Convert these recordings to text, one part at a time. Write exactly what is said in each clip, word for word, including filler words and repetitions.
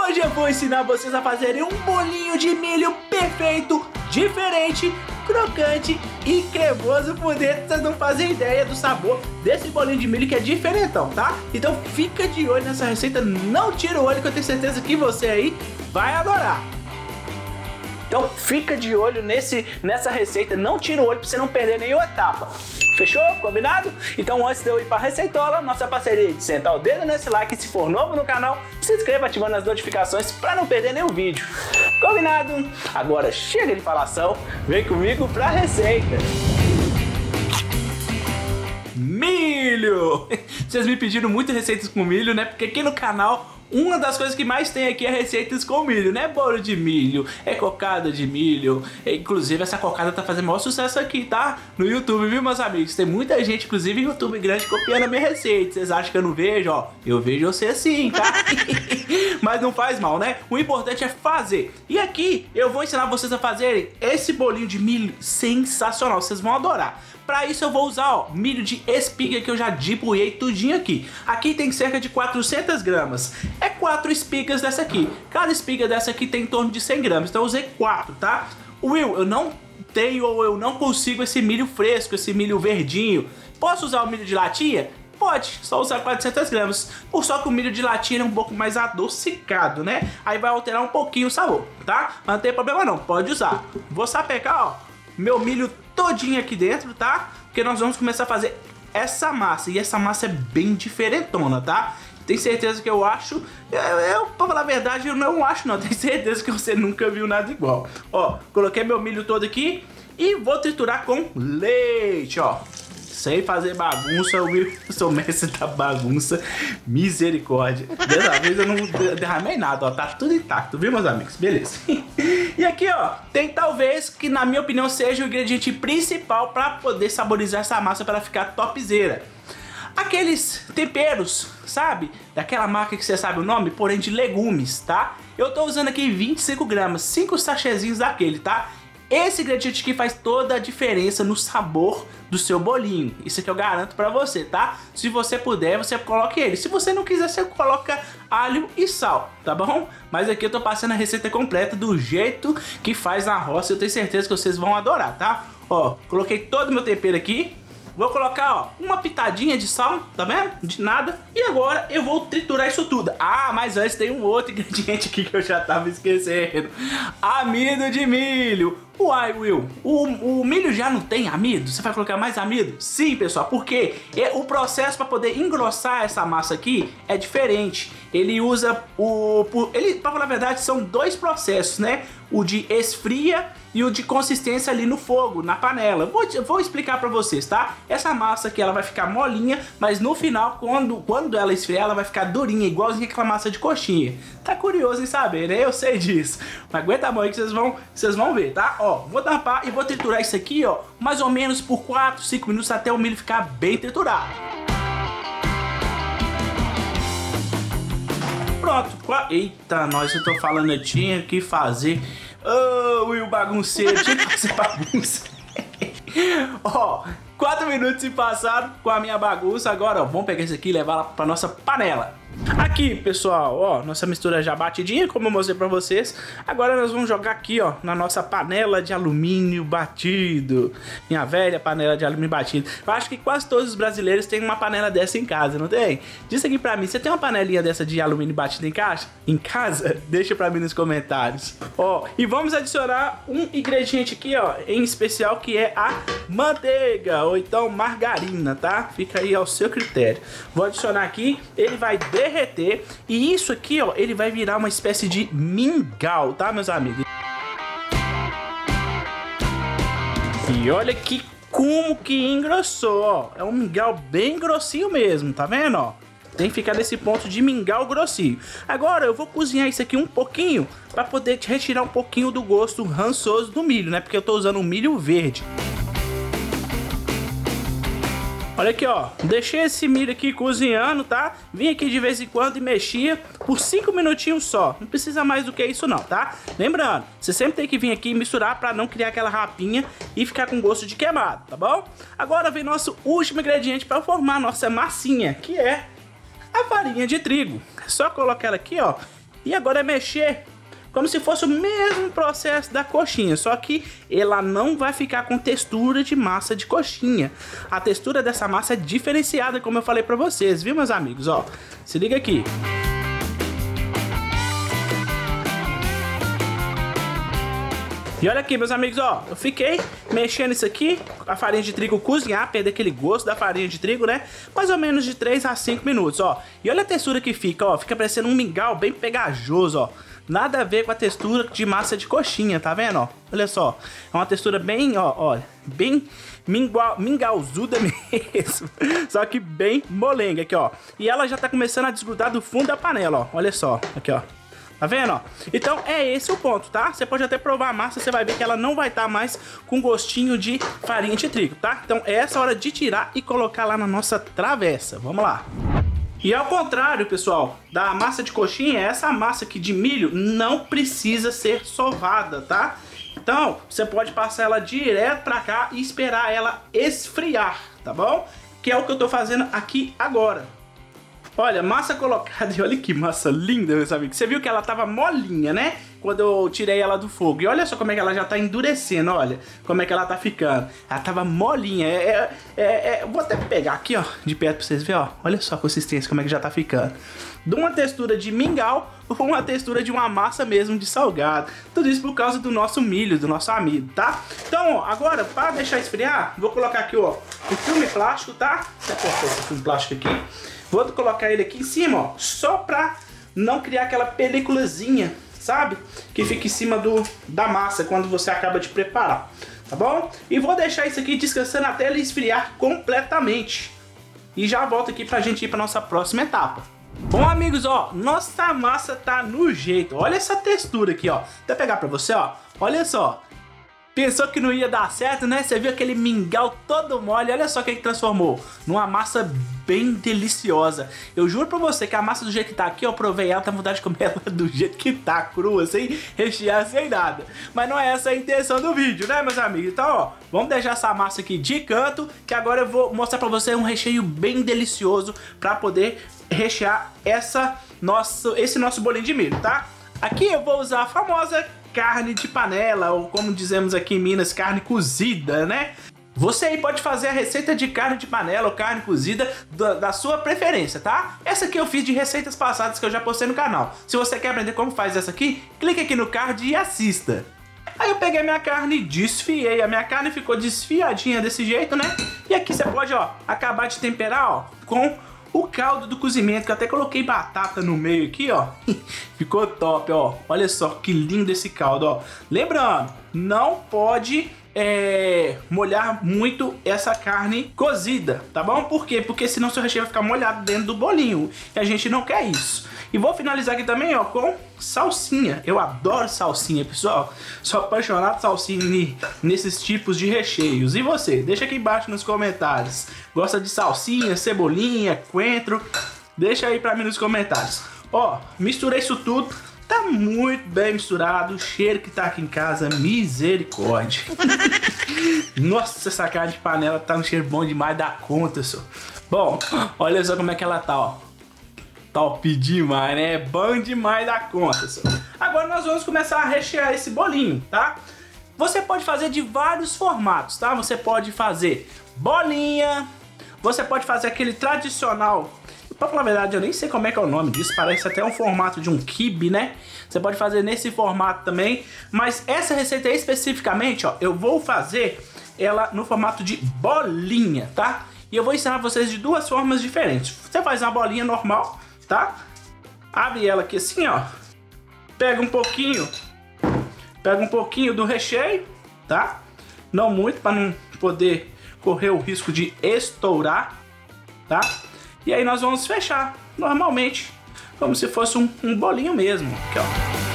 Hoje eu vou ensinar vocês a fazerem um bolinho de milho perfeito, diferente, crocante e cremoso por dentro. Vocês não fazem ideia do sabor desse bolinho de milho que é diferentão, tá? Então fica de olho nessa receita, não tira o olho que eu tenho certeza que você aí vai adorar. Então fica de olho nesse, nessa receita, não tira o olho pra você não perder nenhuma etapa. Fechou? Combinado? Então antes de eu ir pra receitola, nossa parceria de sentar o dedo nesse like, se for novo no canal, se inscreva ativando as notificações pra não perder nenhum vídeo. Combinado? Agora chega de falação, vem comigo pra receita. Milho! Vocês me pediram muitas receitas com milho, né? Porque aqui no canal uma das coisas que mais tem aqui é receitas com milho, né? Bolo de milho, é cocada de milho. É, inclusive essa cocada tá fazendo maior sucesso aqui, tá? No YouTube, viu, meus amigos? Tem muita gente, inclusive YouTube grande, copiando a minha receita. Vocês acham que eu não vejo? Ó, eu vejo você sim, tá? Mas não faz mal, né? O importante é fazer. E aqui eu vou ensinar vocês a fazerem esse bolinho de milho sensacional. Vocês vão adorar. Pra isso eu vou usar, ó, milho de espiga que eu já dibuiei tudinho aqui. Aqui tem cerca de quatrocentas gramas. É quatro espigas dessa aqui. Cada espiga dessa aqui tem em torno de cem gramas. Então eu usei quatro, tá? Will, eu não tenho ou eu não consigo esse milho fresco, esse milho verdinho. Posso usar o milho de latinha? Pode, só usar quatrocentas gramas. Por só que o milho de latinha é um pouco mais adocicado, né? Aí vai alterar um pouquinho o sabor, tá? Mas não tem problema não, pode usar. Vou sapecar, ó, meu milho todinho aqui dentro, tá? Porque nós vamos começar a fazer essa massa. E essa massa é bem diferentona, tá? Tenho certeza que eu acho... Eu, eu, pra falar a verdade, eu não acho não. Tenho certeza que você nunca viu nada igual. Ó, coloquei meu milho todo aqui e vou triturar com leite, ó. Sem fazer bagunça, eu sou mestre da bagunça. Misericórdia. Dessa vez eu não derramei nada, ó. Tá tudo intacto, viu, meus amigos? Beleza. E aqui, ó, tem talvez que, na minha opinião, seja o ingrediente principal pra poder saborizar essa massa para ficar topzera. Aqueles temperos, sabe? Daquela marca que você sabe o nome, porém de legumes, tá? Eu tô usando aqui vinte e cinco gramas, cinco sachêzinhos daquele, tá? Esse ingrediente aqui faz toda a diferença no sabor do seu bolinho. Isso aqui eu garanto pra você, tá? Se você puder, você coloque ele. Se você não quiser, você coloca alho e sal, tá bom? Mas aqui eu tô passando a receita completa do jeito que faz na roça. Eu tenho certeza que vocês vão adorar, tá? Ó, coloquei todo o meu tempero aqui. Vou colocar, ó, uma pitadinha de sal, tá vendo? De nada. E agora eu vou triturar isso tudo. Ah, mas antes tem um outro ingrediente aqui que eu já tava esquecendo. Amido de milho. Uai, Will, o, o milho já não tem amido? Você vai colocar mais amido? Sim, pessoal, porque o processo para poder engrossar essa massa aqui é diferente. Ele usa o... Ele, para falar a verdade, são dois processos, né? O de esfria e o de consistência ali no fogo, na panela. Vou, vou explicar para vocês, tá? Essa massa aqui, ela vai ficar molinha, mas no final, quando, quando ela esfriar, ela vai ficar durinha, igualzinha aquela massa de coxinha. Tá curioso em saber, né? Eu sei disso. Mas aguenta a mão aí que vocês vão, vocês vão ver, tá? Ó, vou tampar e vou triturar isso aqui, ó, mais ou menos por quatro, cinco minutos até o milho ficar bem triturado. Pronto. Eita, nós, eu tô falando, eu tinha que fazer... Ô, oh, Will bagunceiro, tinha que fazer bagunça. Ó, quatro minutos se passaram com a minha bagunça. Agora, ó, vamos pegar isso aqui e levar lá pra nossa panela. Aqui, pessoal, ó, nossa mistura já batidinha, como eu mostrei pra vocês. Agora nós vamos jogar aqui, ó, na nossa panela de alumínio batido. Minha velha panela de alumínio batido. Eu acho que quase todos os brasileiros têm uma panela dessa em casa, não tem? Diz aqui pra mim, você tem uma panelinha dessa de alumínio batido em casa? Em casa? Deixa pra mim nos comentários. Ó, e vamos adicionar um ingrediente aqui, ó, em especial, que é a manteiga, ou então margarina, tá? Fica aí ao seu critério. Vou adicionar aqui, ele vai derreter, e isso aqui, ó, ele vai virar uma espécie de mingau, tá, meus amigos? E olha que como que engrossou, ó. É um mingau bem grossinho mesmo, tá vendo, ó? Tem que ficar nesse ponto de mingau grossinho. Agora eu vou cozinhar isso aqui um pouquinho para poder te retirar um pouquinho do gosto rançoso do milho, né? Porque eu tô usando um milho verde. Olha aqui, ó, deixei esse milho aqui cozinhando, tá? Vim aqui de vez em quando e mexia por cinco minutinhos só. Não precisa mais do que isso não, tá? Lembrando, você sempre tem que vir aqui e misturar pra não criar aquela rapinha e ficar com gosto de queimado, tá bom? Agora vem nosso último ingrediente para formar a nossa massinha, que é a farinha de trigo. É só colocar ela aqui, ó, E agora é mexer como se fosse o mesmo processo da coxinha, só que ela não vai ficar com textura de massa de coxinha. A textura dessa massa é diferenciada, como eu falei pra vocês, viu, meus amigos? Ó, se liga aqui. E olha aqui, meus amigos, ó, eu fiquei mexendo isso aqui, a farinha de trigo cozinhar, perder aquele gosto da farinha de trigo, né? Mais ou menos de três a cinco minutos, ó. E olha a textura que fica, ó, fica parecendo um mingau bem pegajoso, ó. Nada a ver com a textura de massa de coxinha, tá vendo, ó? Olha só, é uma textura bem, ó, olha, bem mingau, mingauzuda mesmo. Só que bem molenga aqui, ó. E ela já tá começando a desgrudar do fundo da panela, ó. Olha só, aqui, ó. Tá vendo, ó? Então é esse o ponto, tá? Você pode até provar a massa, você vai ver que ela não vai estar tá mais com gostinho de farinha de trigo, tá? Então é essa hora de tirar e colocar lá na nossa travessa. Vamos lá. E ao contrário, pessoal, da massa de coxinha, essa massa aqui de milho não precisa ser sovada, tá? Então, você pode passar ela direto pra cá e esperar ela esfriar, tá bom? Que é o que eu tô fazendo aqui agora. Olha, massa colocada, e olha que massa linda, meus amigos. Você viu que ela tava molinha, né? Quando eu tirei ela do fogo. E olha só como é que ela já tá endurecendo, olha. Como é que ela tá ficando. Ela tava molinha. É, é, é, é, vou até pegar aqui, ó, de perto pra vocês verem, ó. Olha só a consistência, como é que já tá ficando. De uma textura de mingau ou uma textura de uma massa mesmo de salgado. Tudo isso por causa do nosso milho, do nosso amido, tá? Então, ó, agora, para deixar esfriar, vou colocar aqui, ó, o filme plástico, tá? Deixa eu cortar esse filme plástico aqui. Vou colocar ele aqui em cima, ó, só pra não criar aquela peliculazinha, sabe? Que fica em cima do, da massa quando você acaba de preparar, tá bom? E vou deixar isso aqui descansando até ele esfriar completamente. E já volto aqui pra gente ir pra nossa próxima etapa. Bom, amigos, ó, nossa massa tá no jeito. Olha essa textura aqui, ó. Vou pegar pra você, ó. Olha só. Pensou que não ia dar certo, né? Você viu aquele mingau todo mole. Olha só o que que transformou. Numa massa bem deliciosa. Eu juro pra você que a massa do jeito que tá aqui, eu provei ela, tá vontade de comer ela do jeito que tá, crua, sem rechear, sem nada. Mas não é essa a intenção do vídeo, né, meus amigos? Então, ó, vamos deixar essa massa aqui de canto, que agora eu vou mostrar pra você um recheio bem delicioso pra poder rechear essa nosso, esse nosso bolinho de milho, tá? Aqui eu vou usar a famosa carne de panela, ou como dizemos aqui em Minas, carne cozida, né? Você aí pode fazer a receita de carne de panela ou carne cozida da, da sua preferência, tá? Essa aqui eu fiz de receitas passadas que eu já postei no canal. Se você quer aprender como faz essa aqui, clique aqui no card e assista. Aí eu peguei a minha carne e desfiei. A minha carne ficou desfiadinha desse jeito, né? E aqui você pode, ó, acabar de temperar, ó, com o caldo do cozimento, que eu até coloquei batata no meio aqui, ó. Ficou top, ó. Olha só que lindo esse caldo, ó. Lembrando, não pode é, molhar muito essa carne cozida, tá bom? Por quê? Porque senão seu recheio vai ficar molhado dentro do bolinho. E a gente não quer isso. E vou finalizar aqui também, ó, com salsinha. Eu adoro salsinha, pessoal. Sou apaixonado por salsinha nesses tipos de recheios. E você? Deixa aqui embaixo nos comentários. Gosta de salsinha, cebolinha, coentro? Deixa aí pra mim nos comentários. Ó, misturei isso tudo. Tá muito bem misturado. O cheiro que tá aqui em casa, misericórdia. Nossa, essa carne de panela tá um cheiro bom demais da conta, só. Bom, olha só como é que ela tá, ó. Top demais, né? Bom demais da conta, só. Agora nós vamos começar a rechear esse bolinho, tá? Você pode fazer de vários formatos, tá? Você pode fazer bolinha, você pode fazer aquele tradicional. Pra falar a verdade, eu nem sei como é que é o nome disso. Parece até um formato de um quibe, né? Você pode fazer nesse formato também. Mas essa receita aí, especificamente, ó, eu vou fazer ela no formato de bolinha, tá? E eu vou ensinar vocês de duas formas diferentes. Você faz uma bolinha normal, tá? Abre ela aqui assim, ó. Pega um pouquinho. Pega um pouquinho do recheio, tá? Não muito, para não poder correr o risco de estourar, tá? E aí nós vamos fechar normalmente, como se fosse um, um bolinho mesmo. Aqui, ó.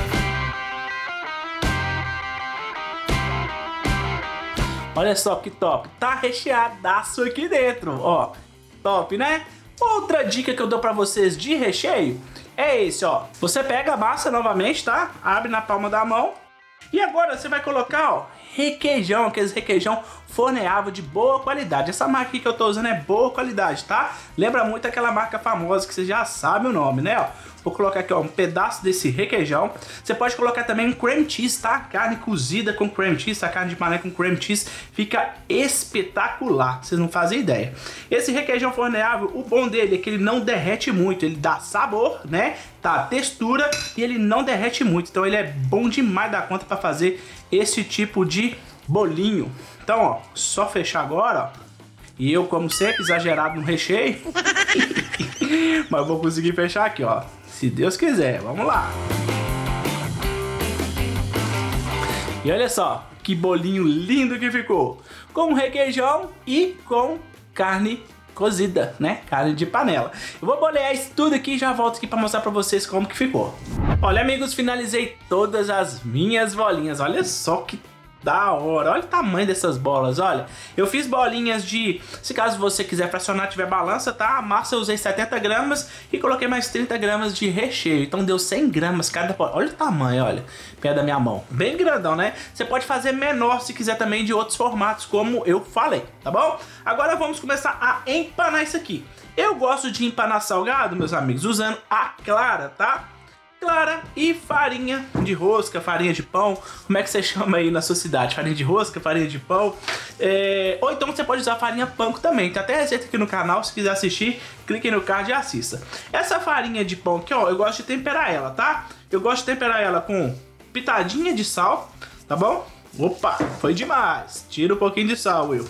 Olha só que top. Tá recheadaço aqui dentro, ó. Top, né? Outra dica que eu dou pra vocês de recheio é esse, ó. Você pega a massa novamente, tá? Abre na palma da mão. E agora você vai colocar, ó, requeijão, aqueles requeijão forneável de boa qualidade. Essa marca aqui que eu tô usando é boa qualidade, tá? Lembra muito aquela marca famosa que você já sabe o nome, né? Ó, Vou colocar aqui, ó, um pedaço desse requeijão. Você pode colocar também um cream cheese, tá? Carne cozida com cream cheese, a carne de panela com cream cheese fica espetacular. Vocês não fazem ideia. Esse requeijão forneável, o bom dele é que ele não derrete muito, ele dá sabor, né? Tá, textura e ele não derrete muito. Então ele é bom demais da conta para fazer esse tipo de bolinho. Então, ó, só fechar agora, ó. E eu, como sempre, exagerado no recheio. Mas vou conseguir fechar aqui, ó. Se Deus quiser, vamos lá. E olha só, que bolinho lindo que ficou. Com requeijão e com carne cozida, né? Carne de panela. Eu vou bolear isso tudo aqui e já volto aqui para mostrar para vocês como que ficou. Olha, amigos, finalizei todas as minhas bolinhas. Olha só que da hora, olha o tamanho dessas bolas, olha. Eu fiz bolinhas de, se caso você quiser fracionar, tiver balança, tá? A massa eu usei setenta gramas e coloquei mais trinta gramas de recheio. Então deu cem gramas cada bola. Olha o tamanho, olha, perto da minha mão. Bem grandão, né? Você pode fazer menor se quiser também de outros formatos, como eu falei, tá bom? Agora vamos começar a empanar isso aqui. Eu gosto de empanar salgado, meus amigos, usando a clara, tá? Clara e farinha de rosca, farinha de pão, como é que você chama aí na sua cidade? Farinha de rosca, farinha de pão, é... ou então você pode usar farinha panko também, tem até receita aqui no canal, se quiser assistir, clique no card e assista. Essa farinha de pão aqui, ó, eu gosto de temperar ela, tá? Eu gosto de temperar ela com pitadinha de sal, tá bom? Opa, foi demais, tira um pouquinho de sal, Will.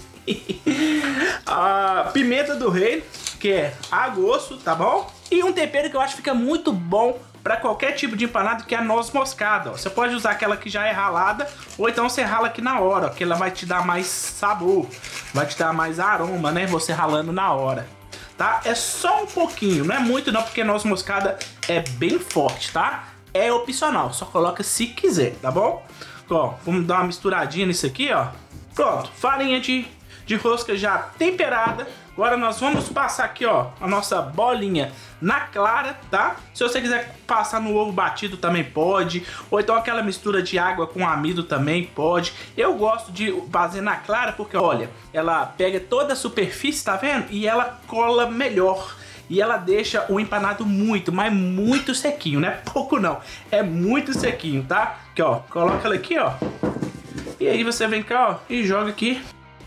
A pimenta do reino, que é a gosto, tá bom? E um tempero que eu acho que fica muito bom para qualquer tipo de empanado, que é a noz moscada, ó. Você pode usar aquela que já é ralada, ou então você rala aqui na hora, ó, que ela vai te dar mais sabor, vai te dar mais aroma, né? Você ralando na hora, tá? É só um pouquinho, não é muito não, porque a noz moscada é bem forte, tá? É opcional, só coloca se quiser, tá bom? Ó, vamos dar uma misturadinha nisso aqui, ó. Pronto, farinha de, de rosca já temperada. Agora nós vamos passar aqui, ó, a nossa bolinha na clara, tá? Se você quiser passar no ovo batido também pode, ou então aquela mistura de água com amido também pode. Eu gosto de fazer na clara porque, olha, ela pega toda a superfície, tá vendo? E ela cola melhor. E ela deixa o empanado muito, mas muito sequinho, não é pouco não, é muito sequinho, tá? Aqui, ó, coloca ela aqui, ó. E aí você vem cá, ó, e joga aqui.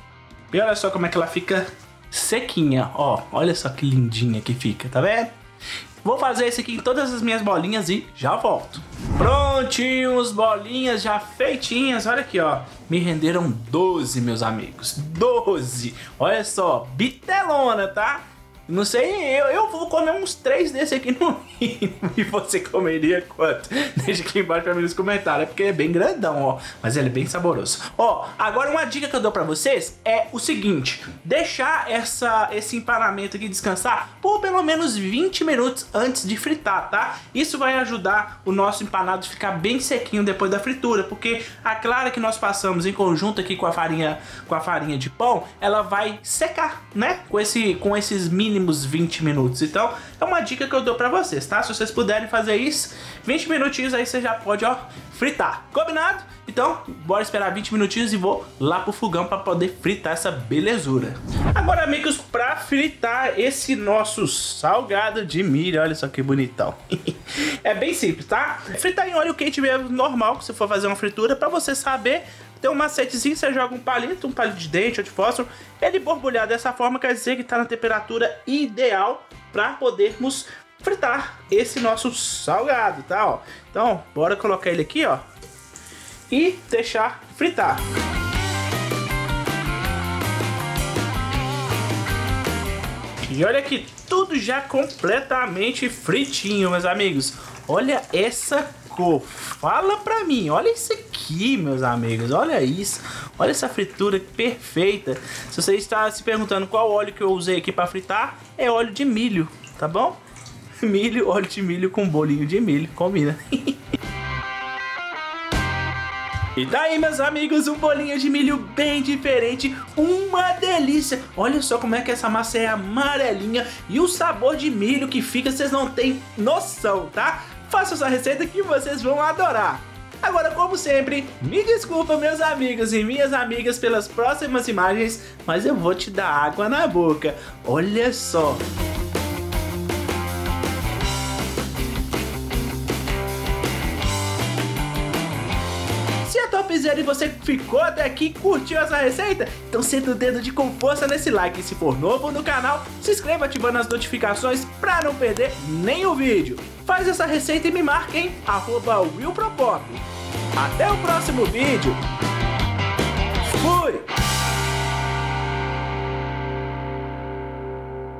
E olha só como é que ela fica sequinha, ó. Olha só que lindinha que fica, tá vendo? Vou fazer isso aqui em todas as minhas bolinhas e já volto. Prontinhos, bolinhas já feitinhas. Olha aqui, ó. Me renderam doze, meus amigos. doze. Olha só, bitelona, tá? Não sei, eu, eu vou comer uns três desses aqui no mínimo. E você comeria quanto? Deixa aqui embaixo pra mim nos comentários. É porque é bem grandão, ó. Mas ele é bem saboroso. Ó, agora uma dica que eu dou pra vocês é o seguinte. Deixar essa, esse empanamento aqui descansar por pelo menos vinte minutos antes de fritar, tá? Isso vai ajudar o nosso empanado a ficar bem sequinho depois da fritura. Porque a clara que nós passamos em conjunto aqui com a farinha, com a farinha de pão, ela vai secar, né? Com, esse, com esses mini mínimos vinte minutos. Então é uma dica que eu dou pra vocês, tá? Se vocês puderem fazer isso, vinte minutinhos aí você já pode, ó, fritar. Combinado? Então bora esperar vinte minutinhos e vou lá pro fogão pra poder fritar essa belezura. Agora, amigos, pra fritar esse nosso salgado de milho, olha só que bonitão. É bem simples, tá? Fritar em óleo quente mesmo, normal, se for fazer uma fritura, pra você saber. Tem um macetezinho, você joga um palito, um palito de dente ou de fósforo, ele borbulhar dessa forma quer dizer que está na temperatura ideal para podermos fritar esse nosso salgado, tá? Ó. Então, bora colocar ele aqui, ó, e deixar fritar. E olha aqui, tudo já completamente fritinho, meus amigos. Olha essa cor, fala pra mim, olha isso aqui, meus amigos, olha isso, olha essa fritura perfeita. Se você está se perguntando qual óleo que eu usei aqui pra fritar, é óleo de milho, tá bom? Milho, óleo de milho com bolinho de milho, combina. E daí, meus amigos, um bolinho de milho bem diferente, uma delícia. Olha só como é que essa massa é amarelinha e o sabor de milho que fica, vocês não têm noção, tá? Faça essa receita que vocês vão adorar. Agora, como sempre, me desculpa, meus amigos e minhas amigas, pelas próximas imagens, mas eu vou te dar água na boca. Olha só. topzera, e você ficou até aqui e curtiu essa receita? Então senta o dedo de com força nesse like, e se for novo no canal, se inscreva ativando as notificações pra não perder nenhum vídeo. Faz essa receita e me marque em arroba Will Propop. Até o próximo vídeo. Fui!